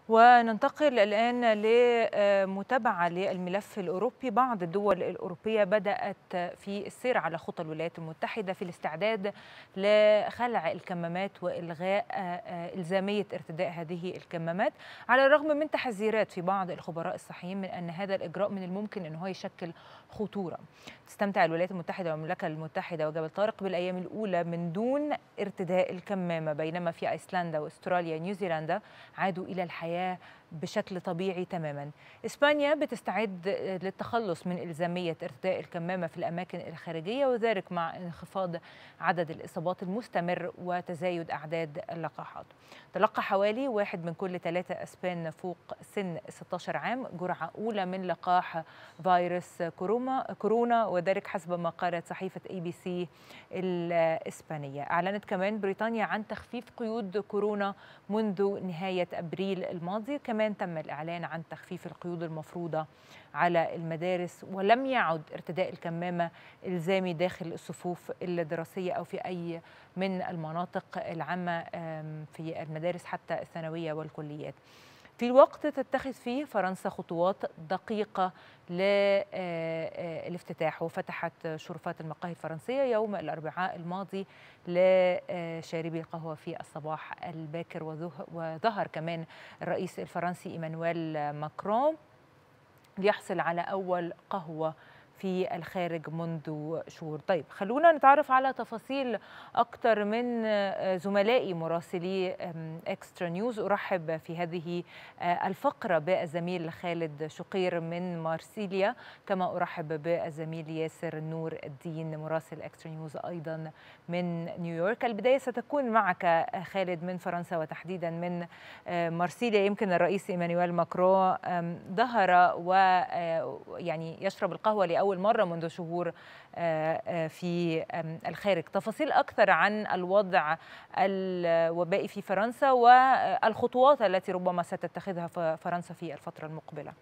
وننتقل الآن لمتابعة للملف الأوروبي. بعض الدول الأوروبية بدأت في السير على خطى الولايات المتحدة في الاستعداد لخلع الكمامات وإلغاء إلزامية ارتداء هذه الكمامات، على الرغم من تحذيرات في بعض الخبراء الصحيين من أن هذا الإجراء من الممكن أنه يشكل خطورة. تستمتع الولايات المتحدة والمملكة المتحدة وجبل طارق بالأيام الأولى من دون ارتداء الكمامة، بينما في أيسلندا وأستراليا ونيوزيلندا عادوا إلى الحياة بشكل طبيعي تماما. إسبانيا بتستعد للتخلص من إلزامية ارتداء الكمامة في الأماكن الخارجية، وذلك مع انخفاض عدد الإصابات المستمر وتزايد أعداد اللقاحات. تلقى حوالي 1 من كل 3 أسبان فوق سن 16 عام جرعة أولى من لقاح فيروس كورونا، وذلك حسب ما قالت صحيفة ABC الإسبانية. أعلنت كمان بريطانيا عن تخفيف قيود كورونا منذ نهاية أبريل الماضي. كمان تم الإعلان عن تخفيف القيود المفروضة على المدارس، ولم يعد ارتداء الكمامة إلزامي داخل الصفوف الدراسية أو في أي من المناطق العامة في المدارس حتى الثانوية والكليات. في الوقت تتخذ فيه فرنسا خطوات دقيقة للافتتاح، وفتحت شرفات المقاهي الفرنسية يوم الأربعاء الماضي لشاربي القهوة في الصباح الباكر. وظهر كمان الرئيس الفرنسي إيمانويل ماكرون ليحصل على أول قهوة في الخارج منذ شهور. طيب، خلونا نتعرف على تفاصيل أكثر من زملائي مراسلي إكسترا نيوز. أرحب في هذه الفقرة بالزميل خالد شقير من مارسيليا، كما أرحب بالزميل ياسر نور الدين مراسل إكسترا نيوز أيضا من نيويورك. البداية ستكون معك خالد من فرنسا وتحديدا من مارسيليا. يمكن الرئيس إيمانويل ماكرون ظهر ويعني يشرب القهوة لأول مرة منذ شهور في الخارج. تفاصيل أكثر عن الوضع الوبائي في فرنسا والخطوات التي ربما ستتخذها فرنسا في الفترة المقبلة.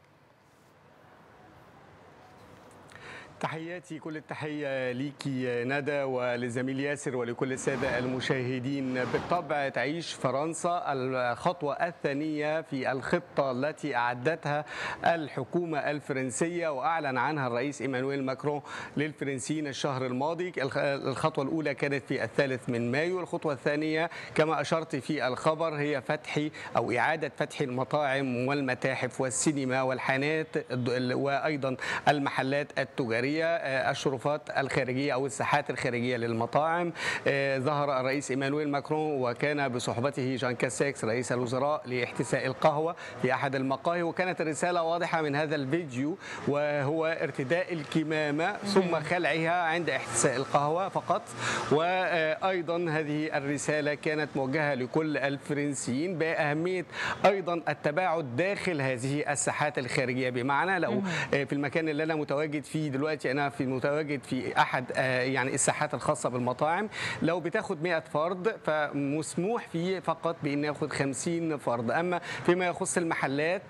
تحياتي، كل التحية ليكي ندى ولزميل ياسر ولكل السادة المشاهدين. بالطبع تعيش فرنسا الخطوة الثانية في الخطة التي أعدتها الحكومة الفرنسية وأعلن عنها الرئيس إيمانويل ماكرون للفرنسيين الشهر الماضي. الخطوة الأولى كانت في 3 من مايو. الخطوة الثانية كما أشرت في الخبر هي فتح أو إعادة فتح المطاعم والمتاحف والسينما والحانات وأيضا المحلات التجارية، الشرفات الخارجية أو الساحات الخارجية للمطاعم. ظهر الرئيس إيمانويل ماكرون وكان بصحبته جان كاسيكس رئيس الوزراء لاحتساء القهوة في أحد المقاهي، وكانت الرسالة واضحة من هذا الفيديو، وهو ارتداء الكمامة ثم خلعها عند احتساء القهوة فقط. وأيضا هذه الرسالة كانت موجهة لكل الفرنسيين بأهمية أيضا التباعد داخل هذه الساحات الخارجية، بمعنى لو في المكان اللي أنا متواجد فيه دلوقتي، أنا متواجد في أحد يعني الساحات الخاصة بالمطاعم، لو بتاخد 100 فرد فمسموح فيه فقط بأن ياخد 50 فرد. أما فيما يخص المحلات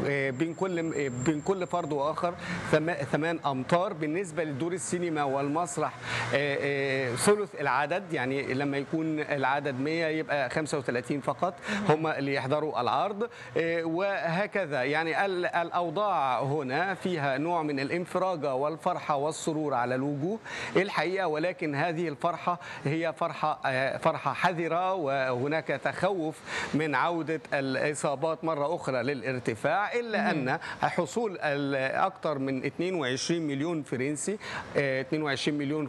بين كل فرد وآخر 8 أمتار. بالنسبة لدور السينما والمسرح ثلث العدد، يعني لما يكون العدد 100 يبقى 35 فقط هم اللي يحضروا العرض، وهكذا. يعني الأوضاع هنا فيها نوع من الانفراجة والفرحة والسرور على الوجوه الحقيقة، ولكن هذه الفرحة هي فرحة حذرة، وهناك تخوف من عودة الإصابات مرة أخرى للارتفاع، إلا أن حصول أكثر من 22 مليون فرنسي، 22 مليون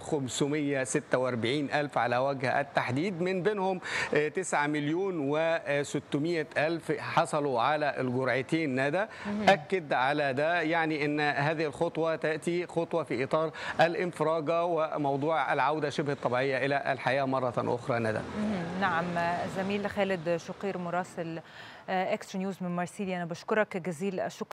546 ألف على وجه التحديد، من بينهم 9 مليون و600 ألف حصلوا على الجرعتين ندى. أكد على ده، يعني أن هذه الخطوة تأتي خطوة في إطار الانفراجة وموضوع العودة شبه الطبيعية إلى الحياة مرة أخرى ندى. نعم، زميل خالد شقير مراسل إكسترا نيوز من مارسيليا، أنا بشكرك جزيل الشكر.